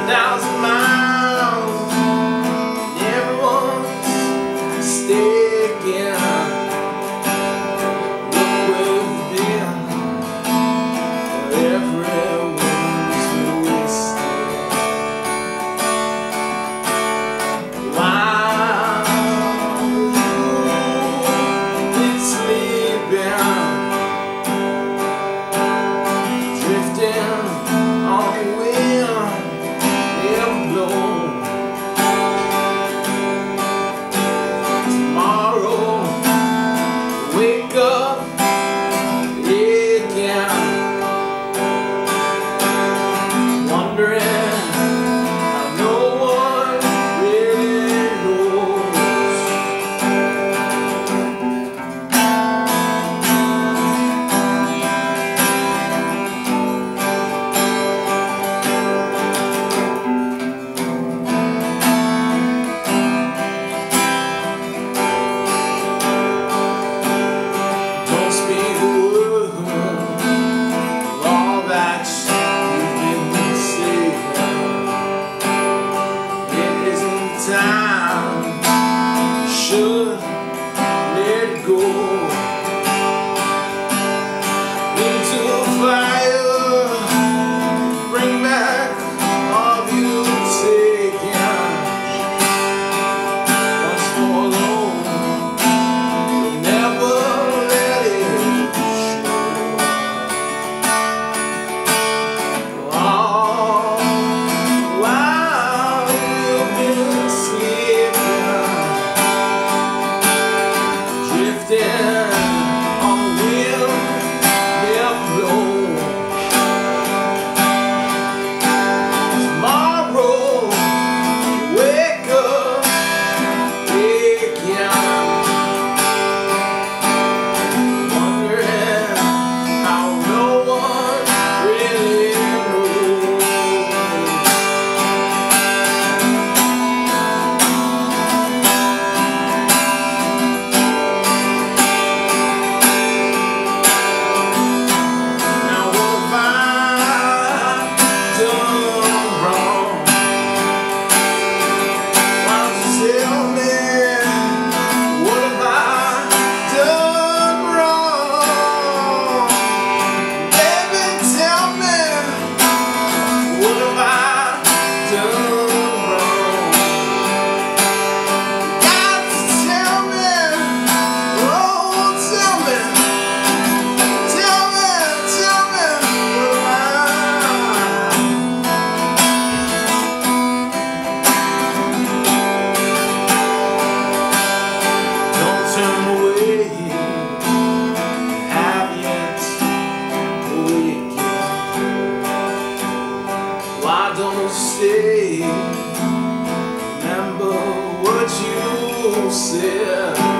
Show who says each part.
Speaker 1: 10,000 miles, everyone's sticking. Look where we've been, everyone's wasted. While you've been sleeping, drifting on the wind, never blow. Tomorrow, wake up again, wondering how no one really knows. Don't speak a word of all that you've been saying. It isn't time, you should let it go. Into a fire, bring back all you've taken. Once more alone, you'll never let it show. All while you've been sleeping, drifting on the wind, never blow. Tomorrow, wake up again, wondering how no one really knows. Now what have I done wrong? Why don't you tell me, what have I done wrong? Baby, tell me, what have I done wrong? Got to tell me, oh, tell me, tell me, what have I? Don't turn away, have yet awakened. Why don't you stay? Remember what you said.